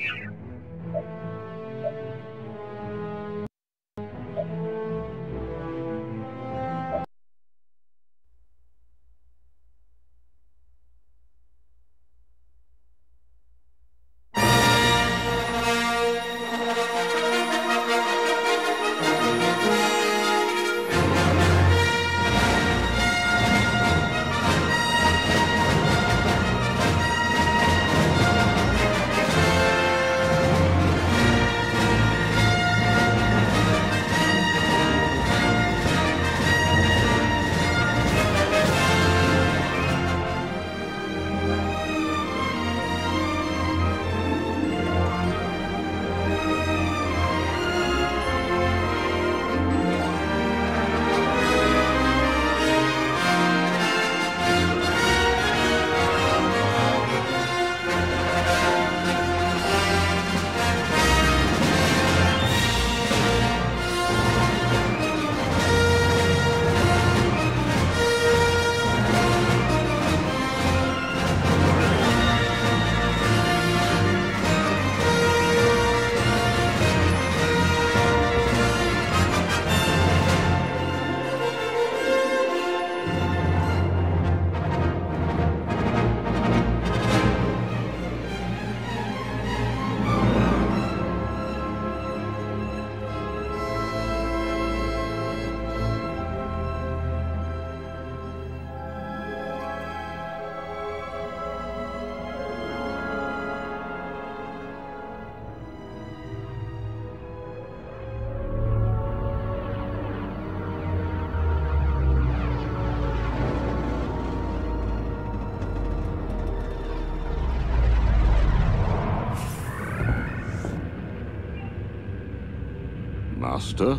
Master?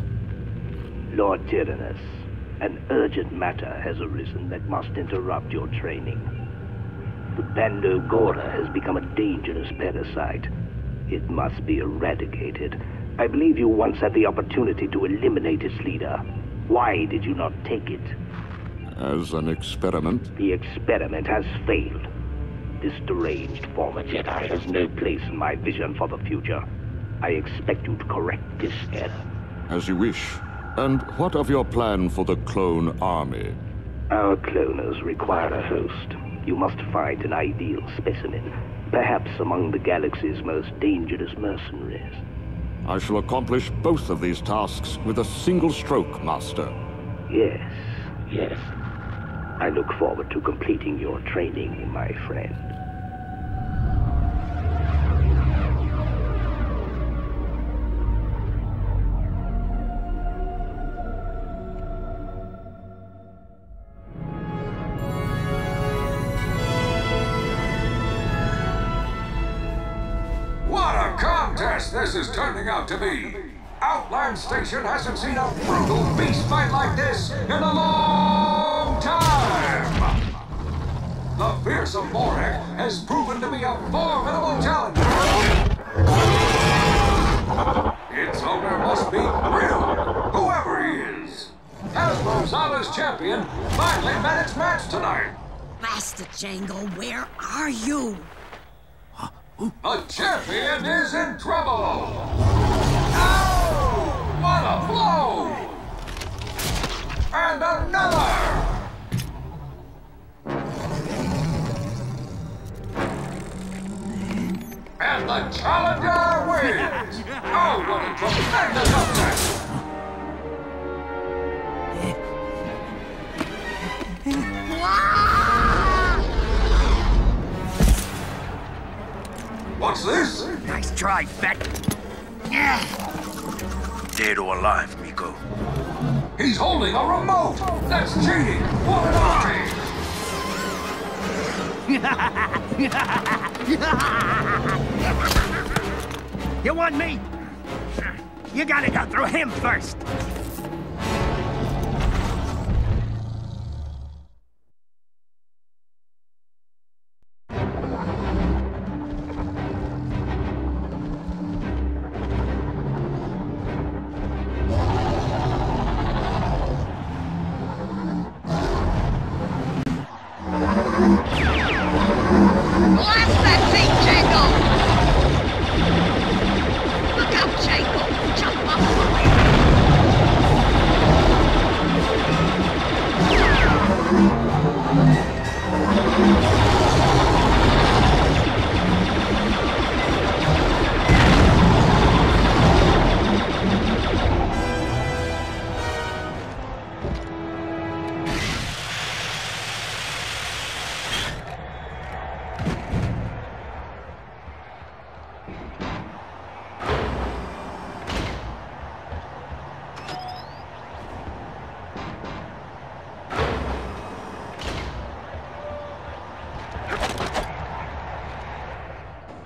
Lord Tyrannus, an urgent matter has arisen that must interrupt your training. The Bando Gora has become a dangerous parasite. It must be eradicated. I believe you once had the opportunity to eliminate its leader. Why did you not take it? As an experiment? The experiment has failed. This deranged former Jedi has no place in my vision for the future. I expect you to correct this error. As you wish. And what of your plan for the clone army? Our cloners require a host. You must find an ideal specimen, perhaps among the galaxy's most dangerous mercenaries. I shall accomplish both of these tasks with a single stroke, Master. Yes. I look forward to completing your training, my friend. This is turning out to be. Outland Station hasn't seen a brutal beast fight like this in a long time! The fearsome Morag has proven to be a formidable challenger. Its owner must be thrilled, whoever he is. Hasbro Zala's champion finally met its match tonight. Master Jango, where are you? The champion is in trouble! Ow! What a blow! And another! And the challenger wins! Oh, what a tremendous upset! What's this? Nice try, Fett. Dead or alive, Miko? He's holding a remote! That's cheating! What an eye! You want me? You gotta go through him first. Blast that thing, Jango!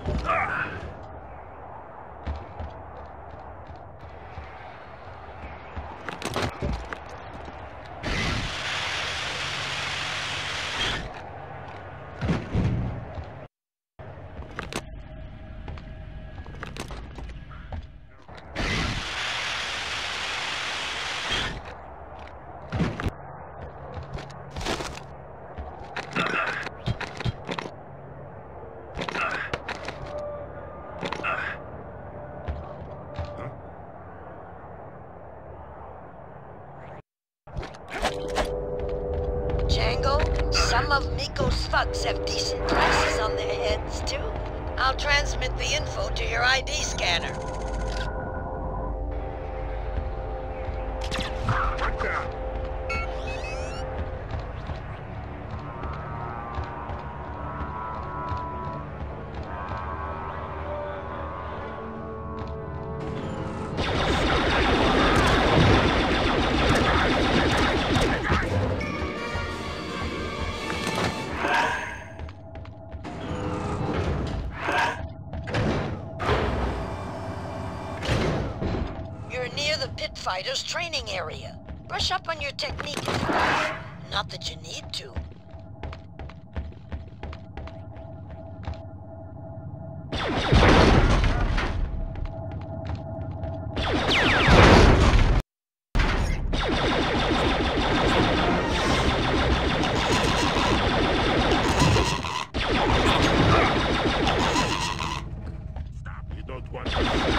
Django, some of Miko's thugs have decent prices on their heads, too. I'll transmit the info to your ID scanner. You're near the pit fighters' training area. Brush up on your technique if you want. Not that you need to. You don't want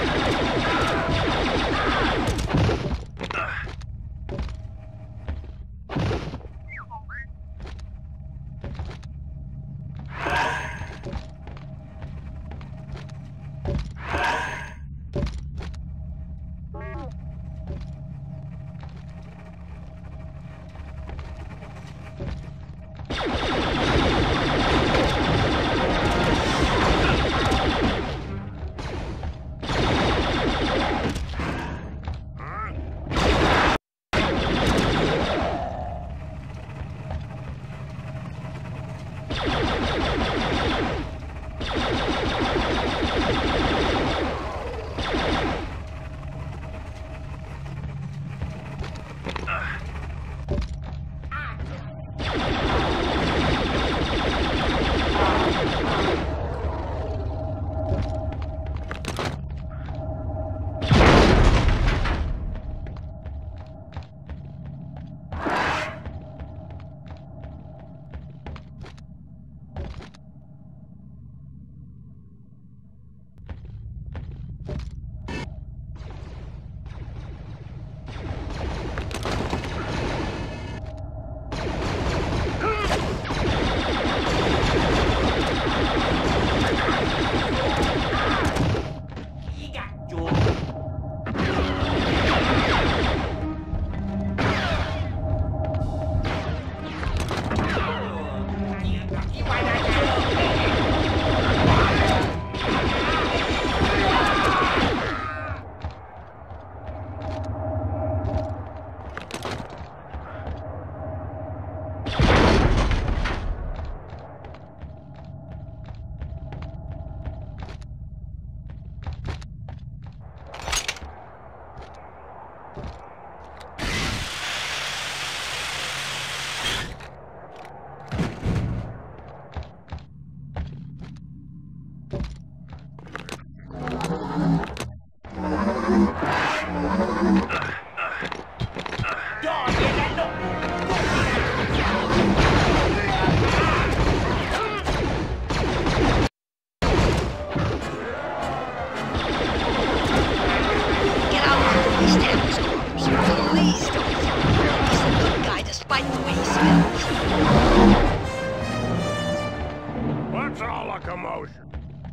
commotion.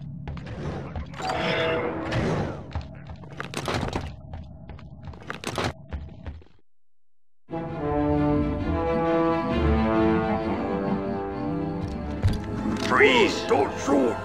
Freeze! Don't shoot!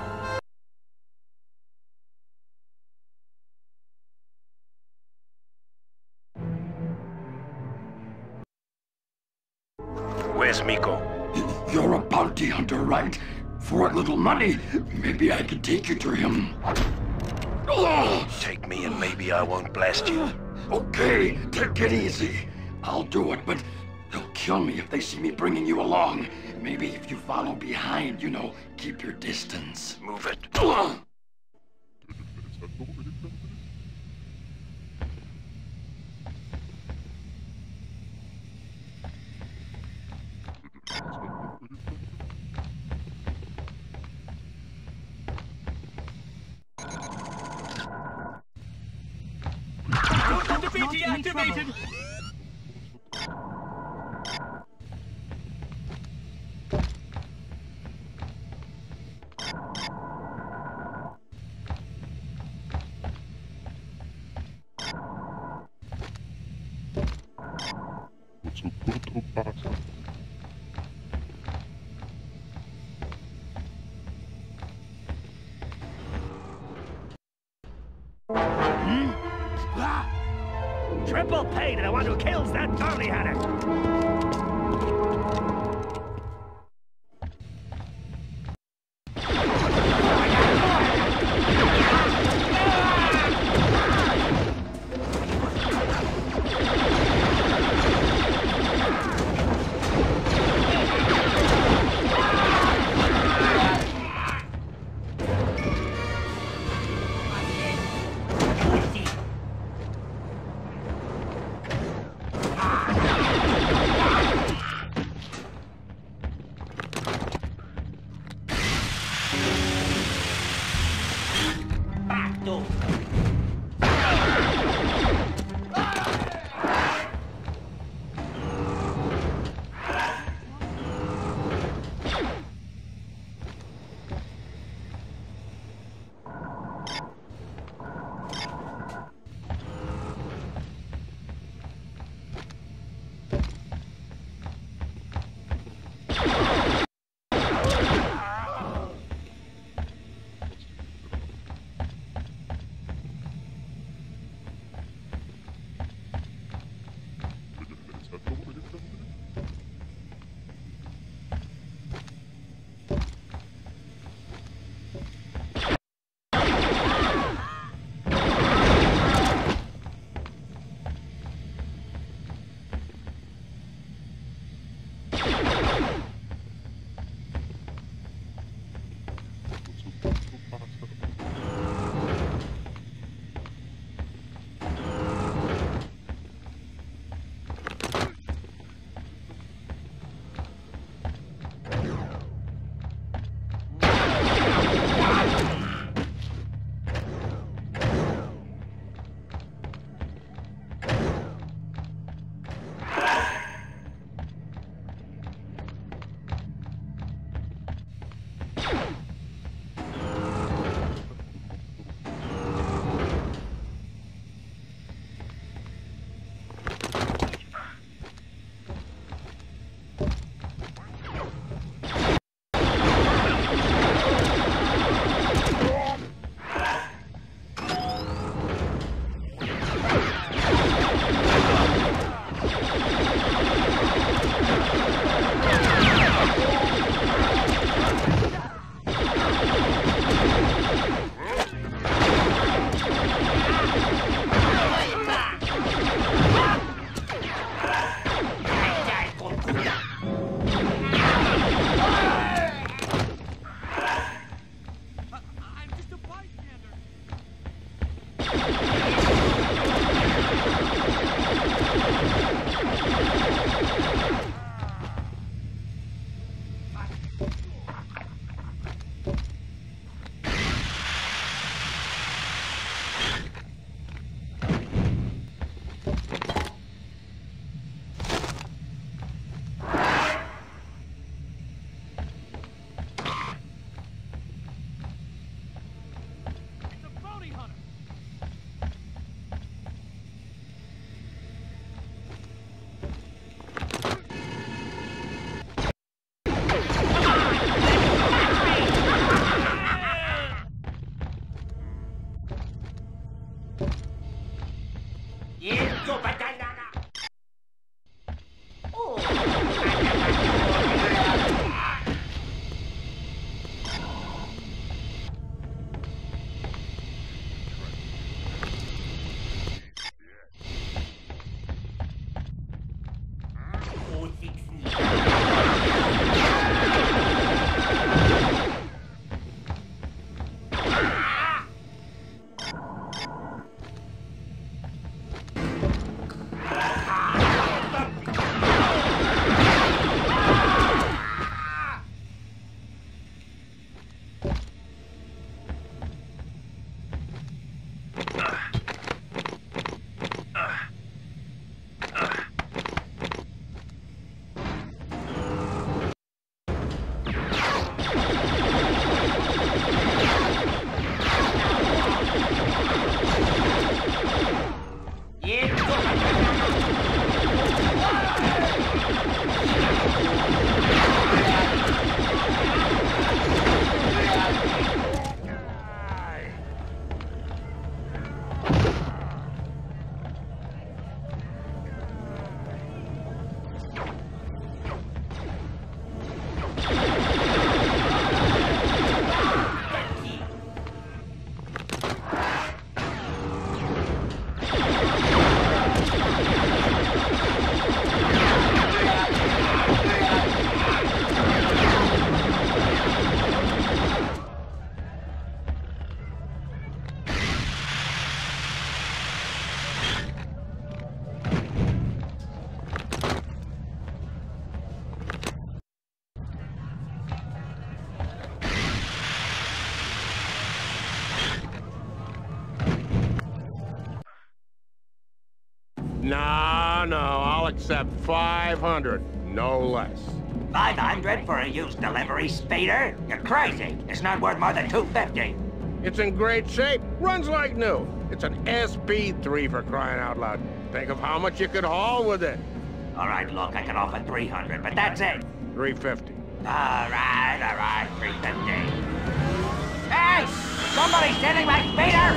Where's Miko? You're a bounty hunter, right? For a little money, maybe I could take you to him. Oh! Take me and maybe I won't blast you. Okay, take it easy. I'll do it, but they'll kill me if they see me bringing you along. Maybe if you follow behind, you know, keep your distance. Move it. Deactivated! Triple pay to the one who kills that bounty hunter! No, I'll accept 500, no less. 500 for a used delivery speeder? You're crazy. It's not worth more than 250. It's in great shape, runs like new. It's an SP3 for crying out loud. Think of how much you could haul with it. All right, look, I can offer 300, but that's it. 350. All right, 350. Hey! Somebody's stealing my speeder!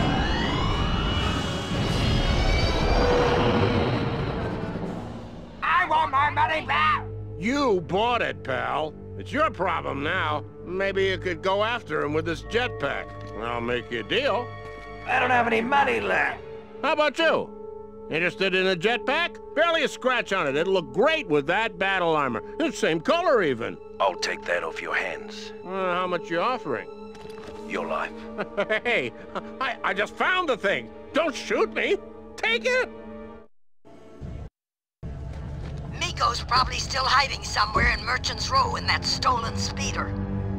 I want my money back! You bought it, pal. It's your problem now. Maybe you could go after him with this jetpack. I'll make you a deal. I don't have any money left. How about you? Interested in a jetpack? Barely a scratch on it. It'll look great with that battle armor. It's same color, even. I'll take that off your hands. How much you offering? Your life. Hey, I just found the thing. Don't shoot me. Take it. Miko's probably still hiding somewhere in Merchant's Row in that stolen speeder.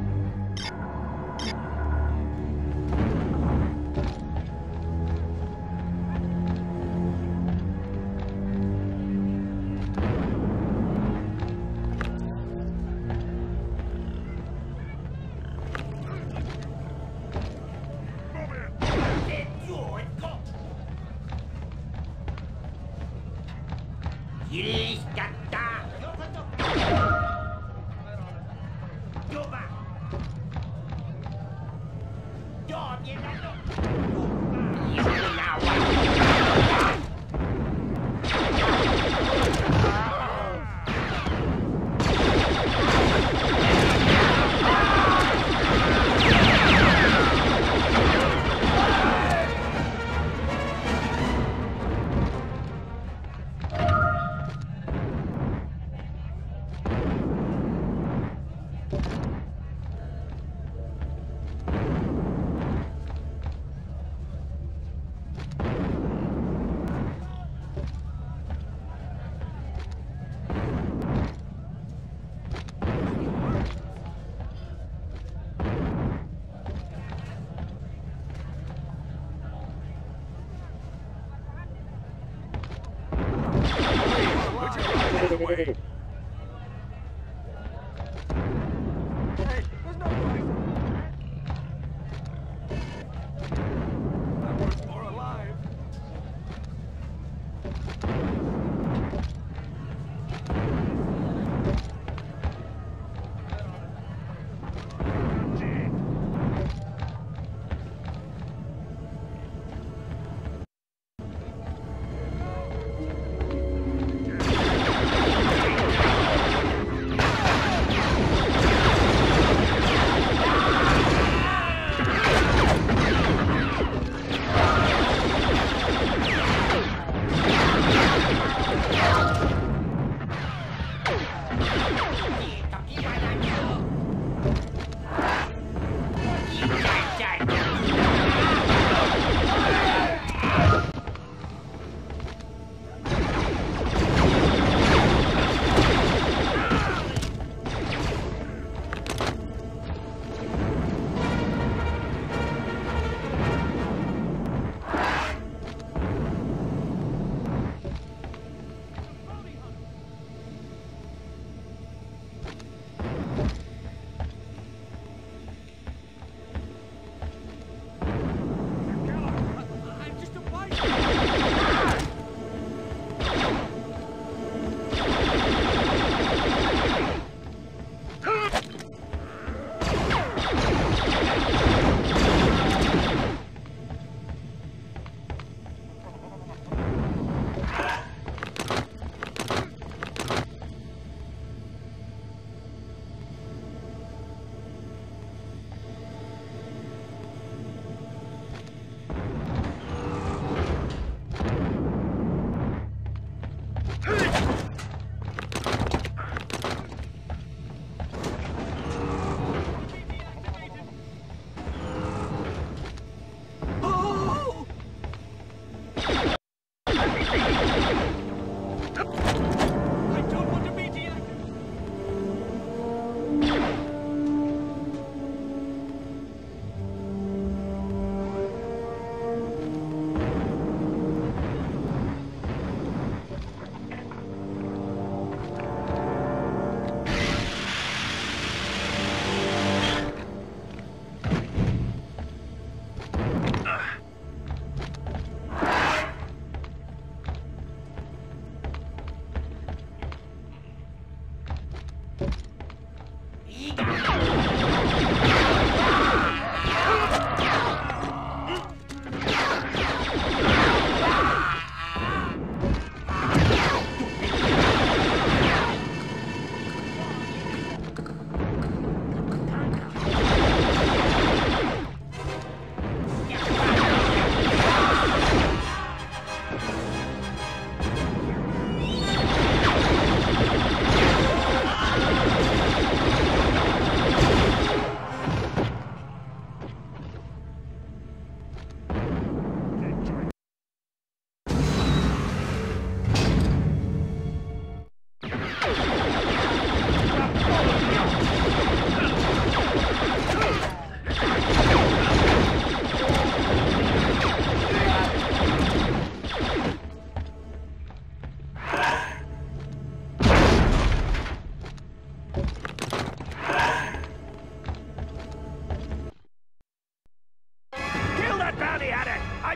Away.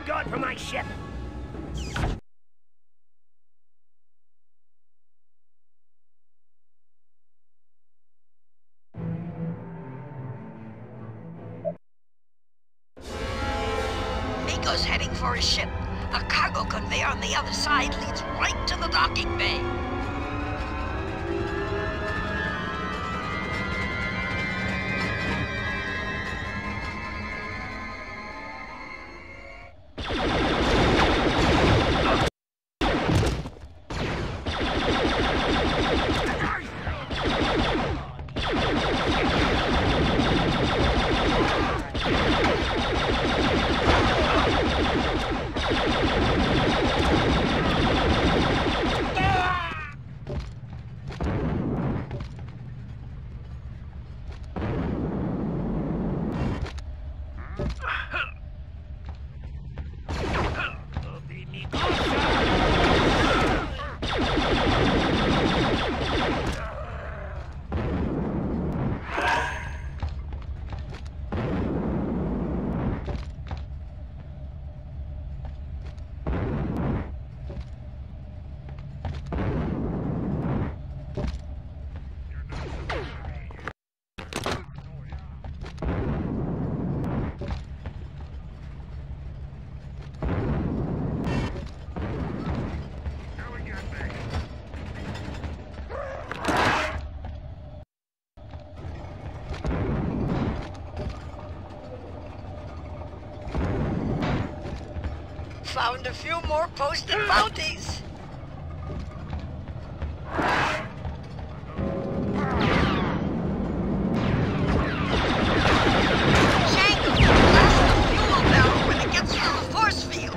God for my ship! Miko's heading for his ship. A cargo conveyor on the other side leads right to the docking bay. Found a few more posted bounties. Django, blast the fuel barrel when it gets through the force field.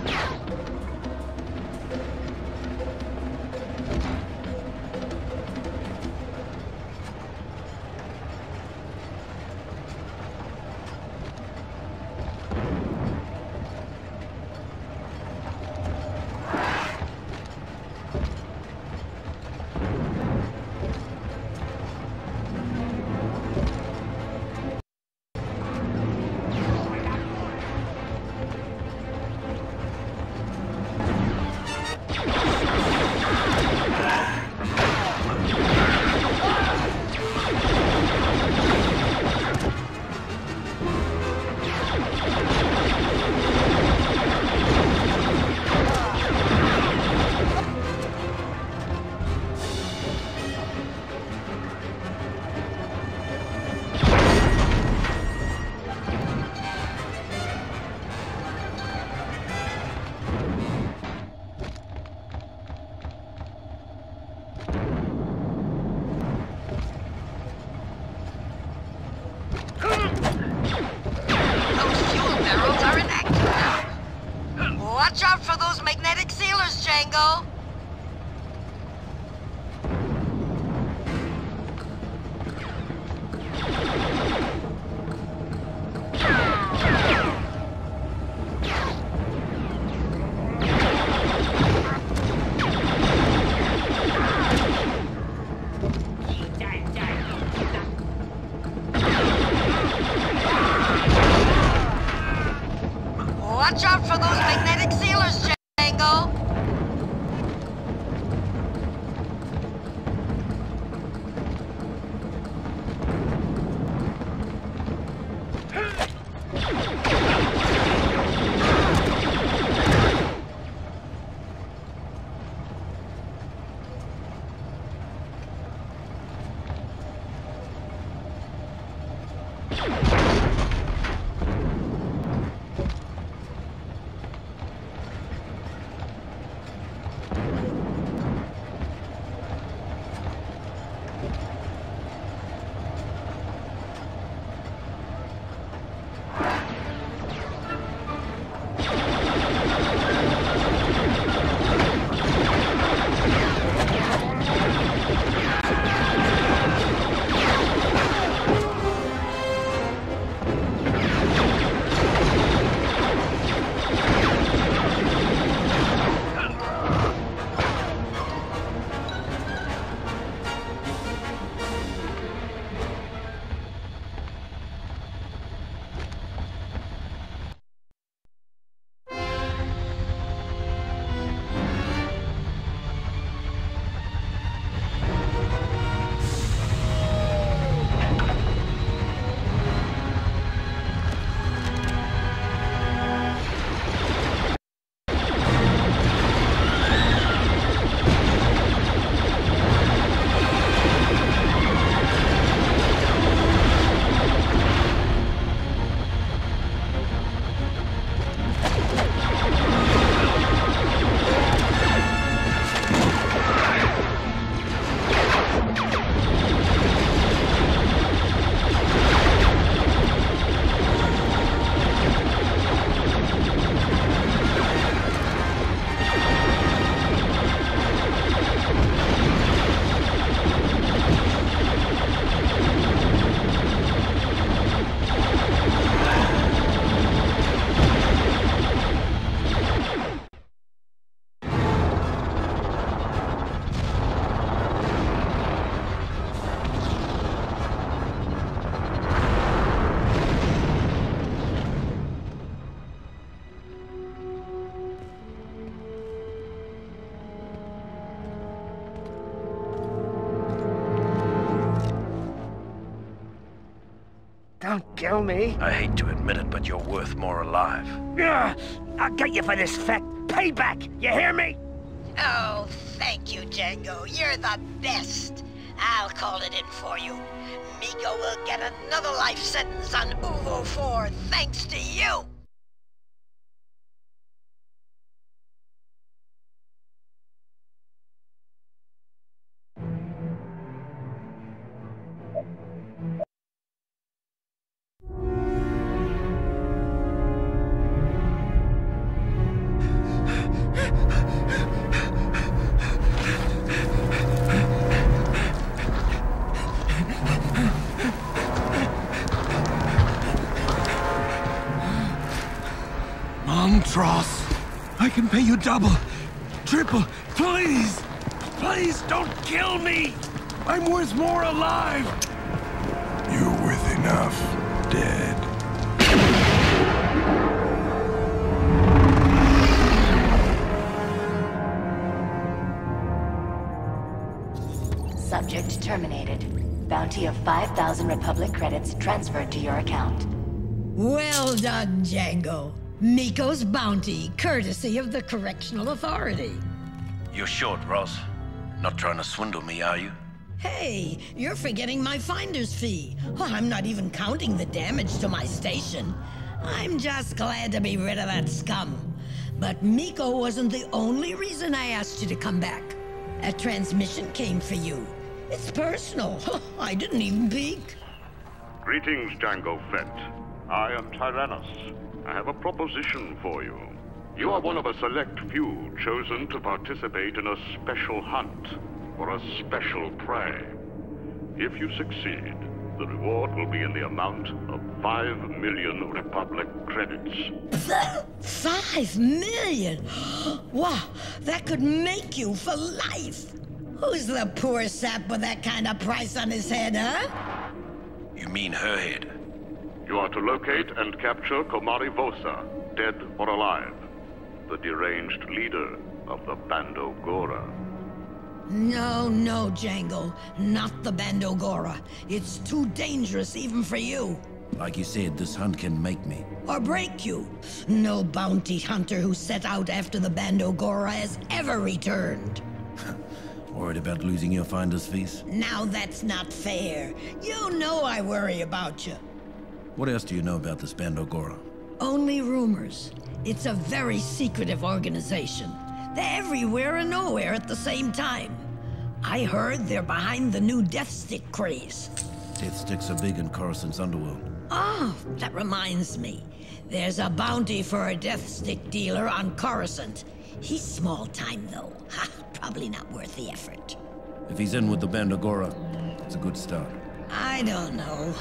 Watch out for those magnetic sealers, Django! Watch out for those magnetic sealers, Django! kill me? I hate to admit it, but you're worth more alive. Ugh, I'll get you for this fat payback. You hear me? Oh, thank you, Django. You're the best. I'll call it in for you. Miko will get another life sentence on Uvo 4 thanks to you. Montross, I can pay you double, triple, please! Please don't kill me! I'm worth more alive! You're worth enough, dead. Subject terminated. Bounty of 5,000 Republic credits transferred to your account. Well done, Django. Miko's bounty, courtesy of the Correctional Authority. You're short, Ross. Not trying to swindle me, are you? Hey, you're forgetting my finder's fee. Oh, I'm not even counting the damage to my station. I'm just glad to be rid of that scum. But Miko wasn't the only reason I asked you to come back. A transmission came for you. It's personal. I didn't even peek. Greetings, Django Fett. I am Tyrannus. I have a proposition for you. You are one of a select few chosen to participate in a special hunt for a special prey. If you succeed, the reward will be in the amount of 5 million Republic credits. 5 million? Wow, that could make you for life. Who's the poor sap with that kind of price on his head, huh? You mean her head? You are to locate and capture Komari Vosa, dead or alive, the deranged leader of the Bando Gora. No, Django. Not the Bando Gora. It's too dangerous even for you. Like you said, this hunt can make me. Or break you. No bounty hunter who set out after the Bando Gora has ever returned. Worried about losing your finder's fees? Now that's not fair. You know I worry about you. What else do you know about this Bando Gora? Only rumors. It's a very secretive organization. They're everywhere and nowhere at the same time. I heard they're behind the new Death Stick craze. Death Sticks are big in Coruscant's underworld. Oh, that reminds me. There's a bounty for a Death Stick dealer on Coruscant. He's small time, though. Ha, probably not worth the effort. If he's in with the Bando Gora, it's a good start. I don't know.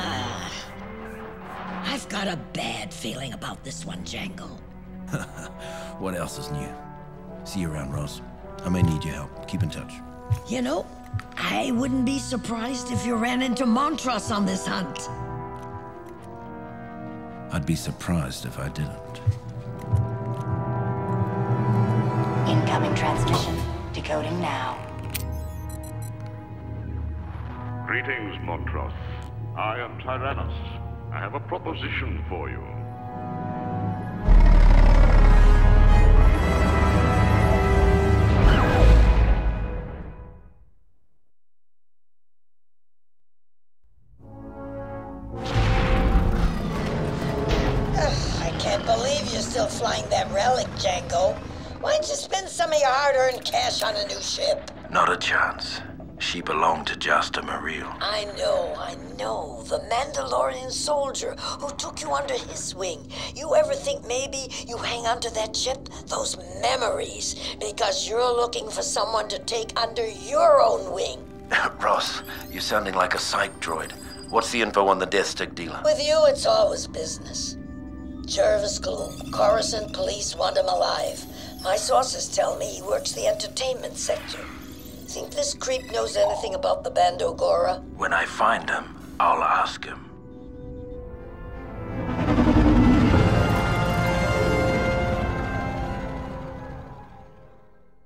I've got a bad feeling about this one, Django. What else is new? See you around, Ross. I may need your help. Keep in touch. You know, I wouldn't be surprised if you ran into Montross on this hunt. I'd be surprised if I didn't. Incoming transmission. Decoding now. Greetings, Montross. I am Tyrannus. I have a proposition for you. I can't believe you're still flying that relic, Django. Why don't you spend some of your hard-earned cash on a new ship? Not a chance. She belonged to Jasta Mareel. I know. The Mandalorian soldier who took you under his wing. You ever think maybe you hang onto that ship? Those memories. Because you're looking for someone to take under your own wing. Ross, you're sounding like a psych droid. What's the info on the Death Stick dealer? With you, it's always business. Jervis Gloom, Coruscant police want him alive. My sources tell me he works the entertainment sector. Think this creep knows anything about the Bando Gora? When I find him, I'll ask him.